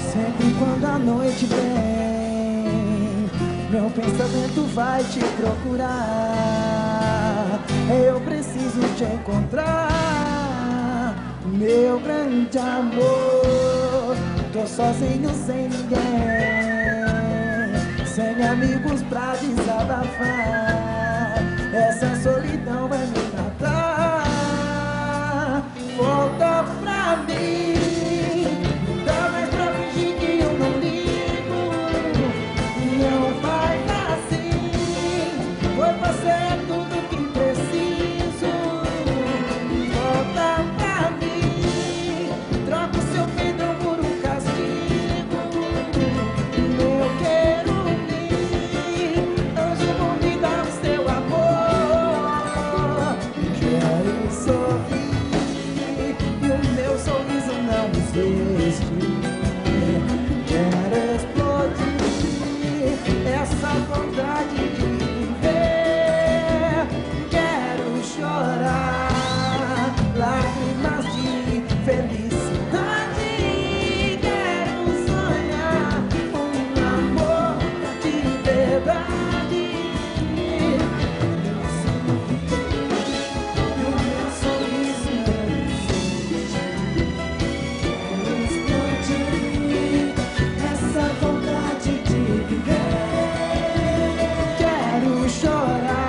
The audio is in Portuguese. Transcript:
Sempre quando a noite vem, meu pensamento vai te procurar. Eu preciso te encontrar, meu grande amor. Tô sozinho sem ninguém, sem amigos pra desabafar. Essa solidão vai me matar. Volta pra mim. Você é tudo que preciso. Volta pra mim. Troca o seu perdão por um castigo. Eu quero unir. Anjo bom, me dá o seu amor. Quero sorrir e o meu sorriso não existe. Quero explodir essa vontade de chorar lágrimas de felicidade. Quero sonhar um amor de verdade. E o meu sorriso não existe. Quero explodir essa vontade de viver. Quero chorar